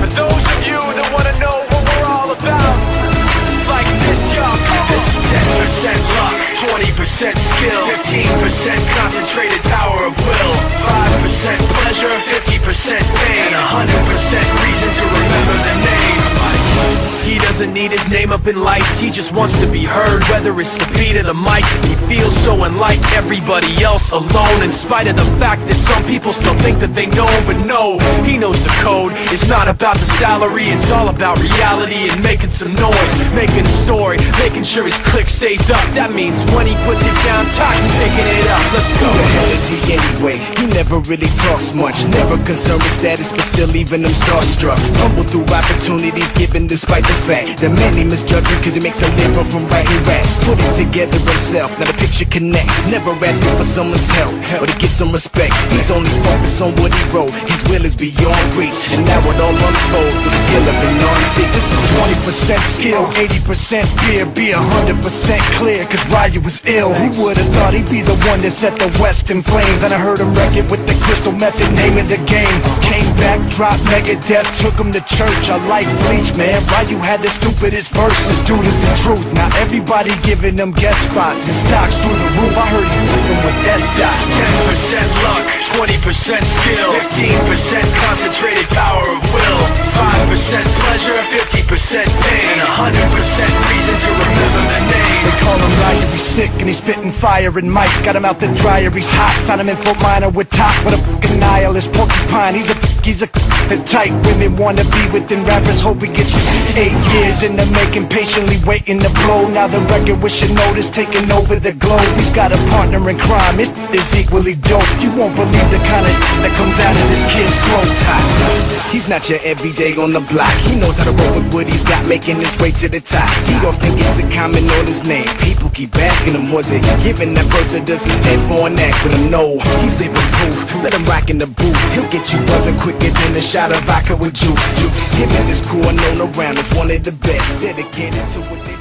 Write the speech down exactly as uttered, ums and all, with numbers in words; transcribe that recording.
For those of you that wanna know what we're all about, it's like this, y'all. This is ten percent luck, twenty percent skill, fifteen percent concentrated power of will, five percent pleasure, fifty percent pain, and one hundred percent reason to remember the name. He doesn't need his name up in lights, he just wants to be heard, whether it's the beat of the mic. He feels so unlike everybody else, alone, in spite of the fact that some people still think that they know him. But no, he knows the code. It's not about the salary, it's all about reality and making some noise, making a story, making sure his click stays up. That means when he puts it down, Tox picking it up. Let's go. Who the hell is he anyway? He never really talks much, never concerned with status, but still leaving them starstruck. Humble through opportunities given despite the fact that many misjudge him cause he makes a living from writing raps. Put it together himself, now the picture connects. Never asking for someone's help, or to get some respect. He's only focused on what he wrote, his will is beyond reach. And now it all unfolds, the skill of an artist. This is twenty percent skill, eighty percent fear, be one hundred percent clear, cause Ryu was ill. Who would've thought he'd be the one that set the West in flames? And I heard him wreck it with the Crystal Method, name of the game. Came back, dropped Megadeth, took him to church. I like Bleach, man, Ryu had the stupidest verse. This dude is the truth. Now everybody giving them guest spots and stocks through the roof. I heard you whipping with that stock. ten percent luck, twenty percent skill, fifteen percent concentrated power of will, five percent pleasure, fifty percent pain, and one hundred percent reason to remember the name. They call him Ryu, he's sick and he's spitting fire. And Mike got him out the dryer, he's hot. Found him in Fort Minor with Top, with a fucking nihilist porcupine. He's a he's a the type women wanna be within rappers. Hope he gets eight years in the making, patiently waiting to blow. Now the record with your notice taking over the globe. He's got a partner in crime, his is equally dope. You won't believe the kind of that comes out of this kid's throat. He's not your everyday on the block. He knows how to roll with what he's got, making his way to the top. He often gets a comment on his name. People keep asking him, was it giving that birth that does his head for an act? But him, no, he's living proof. Let him rock in the booth. He'll get you buzzing quicker than a shot of vodka with juice. Juice. Him and his crew are known around as one of the best, dedicated to what they